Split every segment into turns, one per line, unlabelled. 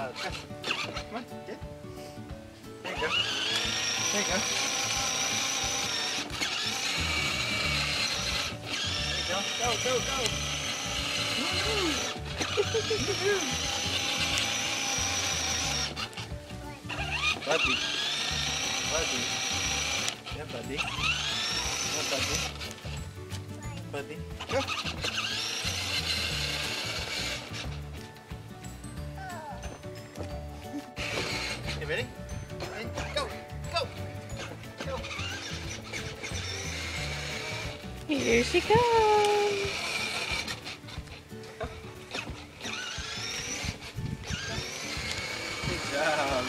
job. Come on, get. There you go. There you go. There you go. Go, go, go. Woo-hoo. Woo-hoo. Buddy. Buddy. Yeah, buddy. Yeah, buddy. Buddy. Go. You ready? Ready? Go! Go! Go!
Here she comes.
Good job.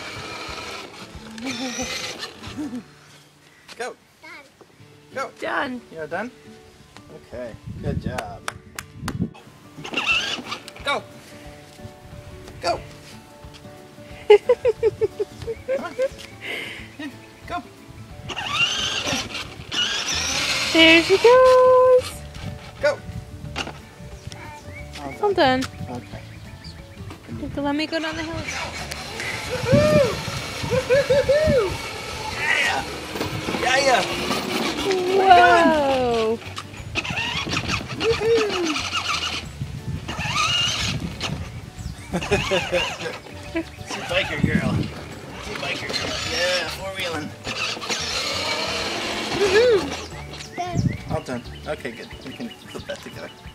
Go! Go!
Done.
You're done? Okay. Good job. Go! Go! Come on. Here, go.
There she goes.
Go.
All done.
Okay.
Let me go down the hill.
Woohoo! Woohoo! Yeah! Yeah!
Whoa!
Woohoo! She's a biker girl. She's a biker girl. Yeah, four-wheeling. Woohoo! All done. Okay, good. We can put that together.